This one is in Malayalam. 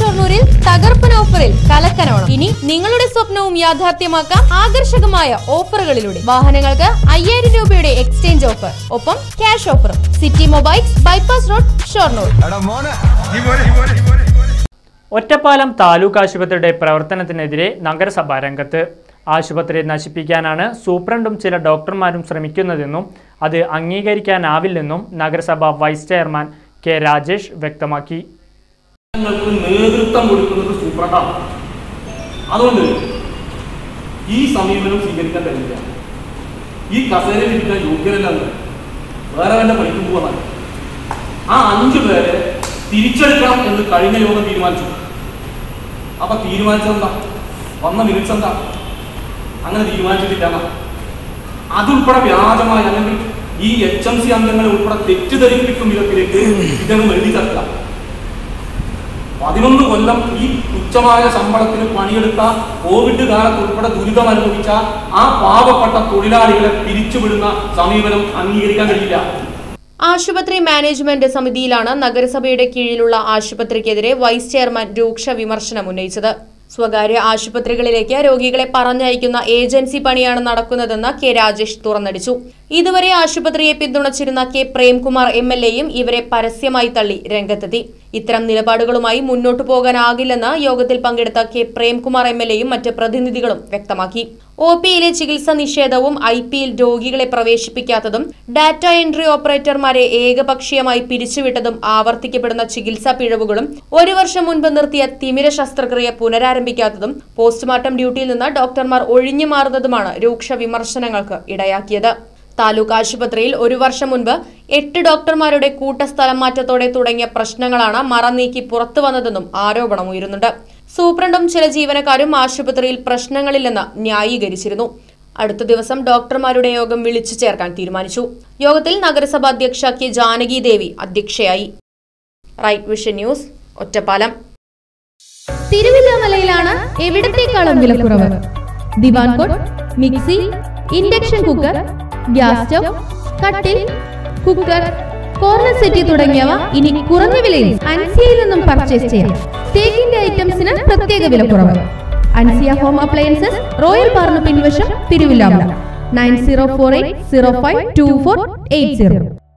ഷൊർണൂരിൽ തകർപ്പൻ ഓഫറിൽ കലക്കനോണം. ഇനി നിങ്ങളുടെ സ്വപ്നവും യാഥാർത്ഥ്യമാക്കാം ആകർഷകമായ ഓഫറുകളിലൂടെ. വാഹനങ്ങൾക്ക് 5000 രൂപയുടെ എക്സ്ചേഞ്ച് ഓഫർ, ഒപ്പം ക്യാഷ് ഓഫറും. City mobiles, bypass road, Shoranur. Ottapalam taluk ആശുപത്രിയുടെ പ്രവർത്തനത്തിനെതിരെ നഗരസഭ രംഗത്ത്. ആശുപത്രി നശിപ്പിക്കാനാണ് സൂപ്രണ്ടും ചില ഡോക്ടർമാരും ശ്രമിക്കുന്നതെന്നും അത് അംഗീകരിക്കാനാവില്ലെന്നും നഗരസഭ വൈസ് ചെയർമാൻ കെ രാജേഷ് വ്യക്തമാക്കി. നേതൃത്വം കൊടുക്കുന്നത് സൂപ്രണ്ടാണ്. അതുകൊണ്ട് ഈ സമീപനം സ്വീകരിക്കാൻ കഴിയില്ല. ഈ കസേരയിൽ ഇരിക്കാൻ യോഗ്യരല്ലെന്ന് വേറെ വല്ല പഠിക്കും പോകാൻ ആ 5 പേരെ തിരിച്ചെടുക്കണം എന്ന് കഴിഞ്ഞ യോഗം തീരുമാനിച്ചു. അപ്പൊ തീരുമാനിച്ചതെന്താ? വന്ന മിനിറ്റ്സ് എന്താ? അങ്ങനെ തീരുമാനിച്ചിട്ടില്ല. അതുൾപ്പെടെ വ്യാജമായി അല്ലെങ്കിൽ ഈ HMC അംഗങ്ങളെ ഉൾപ്പെടെ തെറ്റിദ്ധരിപ്പിക്കും വിധത്തിലേക്ക് ഇദ്ദേഹം എഴുതി ചേർക്കുക. 11 കൊല്ലം ഈ തുച്ഛമായ ശമ്പളത്തിന് പണിയെടുത്ത കോവിഡ് കാലത്ത് ഉൾപ്പെടെ ദുരിതം അനുഭവിച്ച ആ പാവപ്പെട്ട തൊഴിലാളികളെ പിരിച്ചുവിടുന്ന സമീപനം അംഗീകരിക്കാൻ കഴിയില്ല. ആശുപത്രി മാനേജ്മെന്റ് സമിതിയിലാണ് നഗരസഭയുടെ കീഴിലുള്ള ആശുപത്രിക്കെതിരെ വൈസ് ചെയർമാൻ രൂക്ഷ വിമർശനം ഉന്നയിച്ചത്. സ്വകാര്യ ആശുപത്രികളിലേക്ക് രോഗികളെ പറഞ്ഞയക്കുന്ന ഏജൻസി പണിയാണ് നടക്കുന്നതെന്ന് കെ രാജേഷ് തുറന്നടിച്ചു. ഇതുവരെ ആശുപത്രിയെ പിന്തുണച്ചിരുന്ന കെ പ്രേംകുമാർ MLAയും ഇവരെ പരസ്യമായി തള്ളി രംഗത്തെത്തി. ഇത്തരം നിലപാടുകളുമായി മുന്നോട്ടു പോകാനാകില്ലെന്ന് യോഗത്തിൽ പങ്കെടുത്ത കെ പ്രേംകുമാർ MLAയും മറ്റ് പ്രതിനിധികളും വ്യക്തമാക്കി. OPയിലെ ചികിത്സ നിഷേധവും IPയിൽ രോഗികളെ പ്രവേശിപ്പിക്കാത്തതും ഡാറ്റ എൻട്രി ഓപ്പറേറ്റർമാരെ ഏകപക്ഷീയമായി പിരിച്ചുവിട്ടതും ആവർത്തിക്കപ്പെടുന്ന ചികിത്സാ പിഴവുകളും 1 വർഷം മുൻപ് നിർത്തിയ തിമിര ശസ്ത്രക്രിയ പുനരാരംഭിക്കാത്തതും പോസ്റ്റ്മോർട്ടം ഡ്യൂട്ടിയിൽ നിന്ന് ഡോക്ടർമാർ ഒഴിഞ്ഞു മാറുന്നതുമാണ് രൂക്ഷ വിമർശനങ്ങൾക്ക് ഇടയാക്കിയത്. താലൂക്ക് ആശുപത്രിയിൽ 1 വർഷം മുൻപ് 8 ഡോക്ടർമാരുടെ കൂട്ടസ്ഥലം മാറ്റത്തോടെ തുടങ്ങിയ പ്രശ്നങ്ങളാണ് മറനീക്കി പുറത്തു വന്നതെന്നും ആരോപണമുയരുന്നുണ്ട്. സൂപ്രണ്ടും ചില ജീവനക്കാരും ആശുപത്രിയിൽ പ്രശ്നങ്ങളില്ലെന്ന് ന്യായീകരിച്ചിരുന്നു. അടുത്ത ദിവസം ഡോക്ടർമാരുടെ യോഗം വിളിച്ചു ചേർക്കാൻ തീരുമാനിച്ചു. യോഗത്തിൽ നഗരസഭാ അധ്യക്ഷ കെ ജാനകി ദേവി അധ്യക്ഷയായി. Right vision news, Ottapalam. തിരുവല്ലാമലയിലാണ് എവിടത്തേക്കാളും വിലക്കുറവ്. Divan cot, mixie, induction cooker, gas stove, കട്ടിൽ, കുക്കർ, കോർണർ സെറ്റ് തുടങ്ങിയവ ഇനി കുറഞ്ഞ വിലയിൽ അൻസിയയിൽ നിന്നും പർച്ചേസ് ചെയ്യാം. തേക്കിന്റെ ഐറ്റംസിന് പ്രത്യേക വിലക്കുറവ്. അൻസിയ ഹോം അപ്ലയൻസസ്, റോയൽ പാർന്ന് പിൻവശം, തിരുവല്ലാമല. 9048052480.